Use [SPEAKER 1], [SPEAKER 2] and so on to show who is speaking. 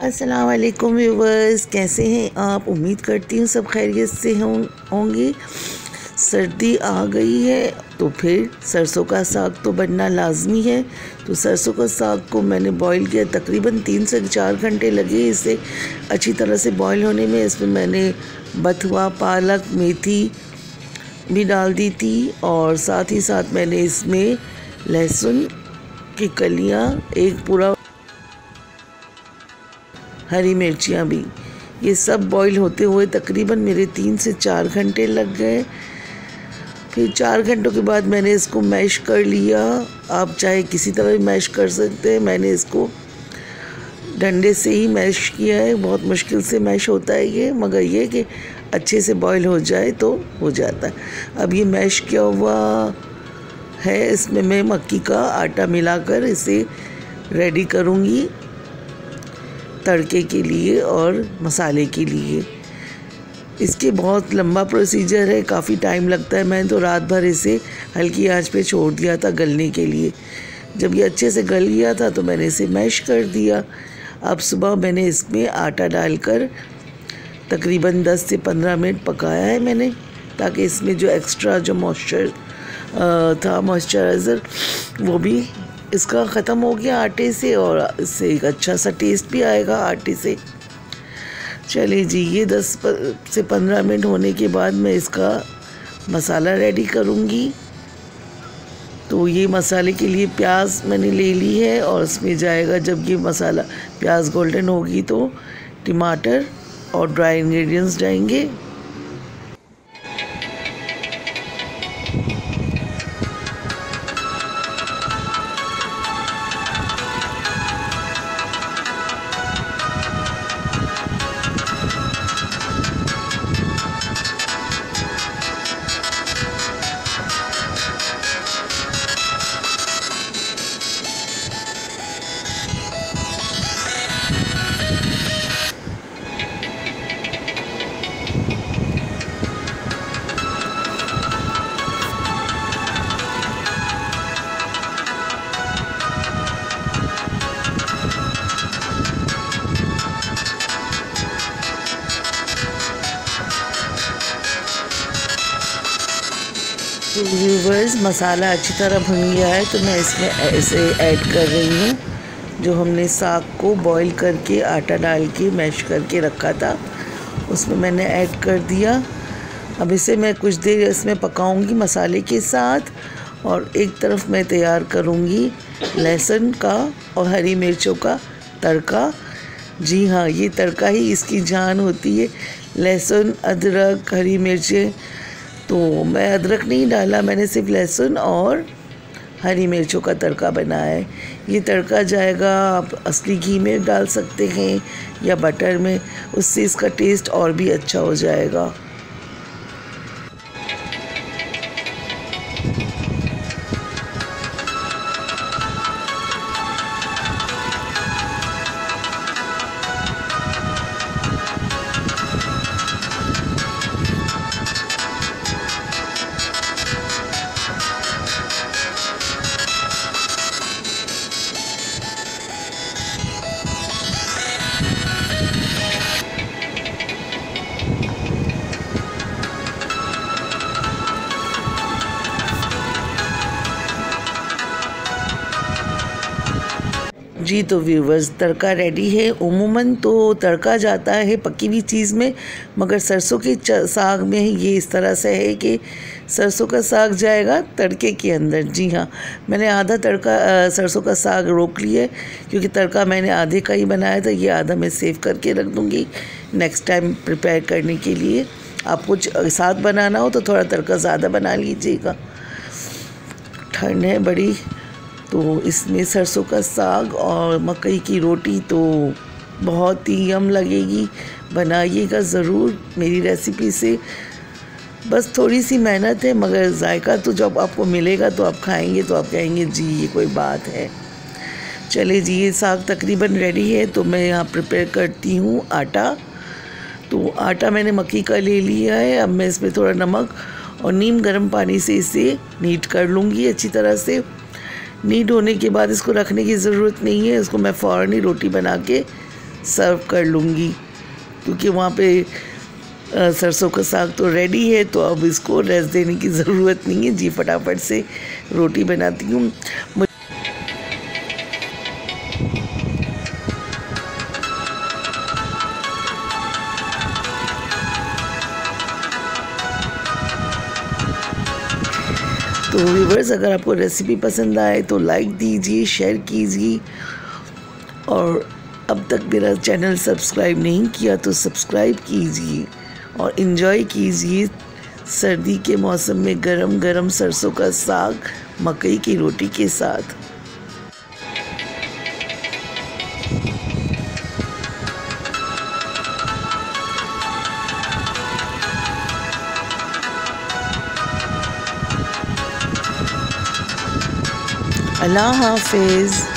[SPEAKER 1] अस्सलाम वालेकुम व्यूवर्स, कैसे हैं आप? उम्मीद करती हूँ सब खैरियत से होंगे। सर्दी आ गई है तो फिर सरसों का साग तो बनना लाजमी है। तो सरसों का साग को मैंने बॉईल किया, तकरीबन 3 से 4 घंटे लगे इसे अच्छी तरह से बॉईल होने में। इसमें मैंने बथुआ, पालक, मेथी भी डाल दी थी और साथ ही साथ मैंने इसमें लहसुन की कलियाँ, एक पूरा हरी मिर्चियाँ भी, ये सब बॉईल होते हुए तकरीबन मेरे 3 से 4 घंटे लग गए। फिर 4 घंटों के बाद मैंने इसको मैश कर लिया। आप चाहे किसी तरह भी मैश कर सकते हैं, मैंने इसको डंडे से ही मैश किया है। बहुत मुश्किल से मैश होता है ये, मगर ये कि अच्छे से बॉईल हो जाए तो हो जाता है। अब ये मैश किया हुआ है, इसमें मैं मक्की का आटा मिलाकर इसे रेडी करूँगी तड़के के लिए और मसाले के लिए। इसके बहुत लंबा प्रोसीजर है, काफ़ी टाइम लगता है। मैंने तो रात भर इसे हल्की आंच पे छोड़ दिया था गलने के लिए। जब ये अच्छे से गल गया था तो मैंने इसे मैश कर दिया। अब सुबह मैंने इसमें आटा डालकर तकरीबन 10 से 15 मिनट पकाया है मैंने, ताकि इसमें जो एक्स्ट्रा जो मॉइस्चराइज़र वो भी इसका ख़त्म हो गया आटे से, और इससे एक अच्छा सा टेस्ट भी आएगा आटे से। चलिए जी, ये 10 से 15 मिनट होने के बाद मैं इसका मसाला रेडी करूँगी। तो ये मसाले के लिए प्याज मैंने ले ली है और इसमें जाएगा, जब ये मसाला प्याज गोल्डन होगी तो टमाटर और ड्राई इंग्रेडिएंट्स जाएंगे। तो व्यूवर्स, मसाला अच्छी तरह भुन गया है तो मैं इसमें ऐसे ऐड कर रही हूँ जो हमने साग को बॉईल करके आटा डाल के मैश करके रखा था, उसमें मैंने ऐड कर दिया। अब इसे मैं कुछ देर इसमें पकाऊंगी मसाले के साथ, और एक तरफ मैं तैयार करूँगी लहसुन का और हरी मिर्चों का तड़का। जी हाँ, ये तड़का ही इसकी जान होती है। लहसुन, अदरक, हरी मिर्चें, तो मैं अदरक नहीं डाला, मैंने सिर्फ लहसुन और हरी मिर्चों का तड़का बनाया है। ये तड़का जाएगा, आप असली घी में डाल सकते हैं या बटर में, उससे इसका टेस्ट और भी अच्छा हो जाएगा। जी तो व्यूवर्स, तड़का रेडी है। उमूमन तो तड़का जाता है पकी हुई चीज़ में, मगर सरसों के साग में ये इस तरह से है कि सरसों का साग जाएगा तड़के के अंदर। जी हाँ, मैंने आधा तड़का सरसों का साग रोक लिया, क्योंकि तड़का मैंने आधे का ही बनाया था। ये आधा मैं सेव करके रख दूँगी नेक्स्ट टाइम प्रिपेयर करने के लिए। आप कुछ साथ बनाना हो तो थोड़ा तड़का ज़्यादा बना लीजिएगा। ठंड है बड़ी, तो इसमें सरसों का साग और मकई की रोटी तो बहुत ही यम लगेगी। बनाइएगा ज़रूर मेरी रेसिपी से। बस थोड़ी सी मेहनत है, मगर जायका तो जब आपको मिलेगा तो आप खाएंगे तो आप कहेंगे जी ये कोई बात है। चलिए जी, ये साग तकरीबन रेडी है, तो मैं यहाँ प्रिपेयर करती हूँ आटा। तो आटा मैंने मक्की का ले लिया है। अब मैं इसमें थोड़ा नमक और नीम गर्म पानी से इसे नीट कर लूँगी अच्छी तरह से। नीट होने के बाद इसको रखने की ज़रूरत नहीं है, इसको मैं फ़ौरन ही रोटी बना के सर्व कर लूँगी, क्योंकि वहाँ पे सरसों का साग तो रेडी है, तो अब इसको रेस्ट देने की ज़रूरत नहीं है जी। फटाफट से रोटी बनाती हूँ। तो व्यूअर्स, अगर आपको रेसिपी पसंद आए तो लाइक दीजिए, शेयर कीजिए, और अब तक मेरा चैनल सब्सक्राइब नहीं किया तो सब्सक्राइब कीजिए और इन्जॉय कीजिए सर्दी के मौसम में गरम गरम सरसों का साग मकई की रोटी के साथ। अल्लाह हाफिज़।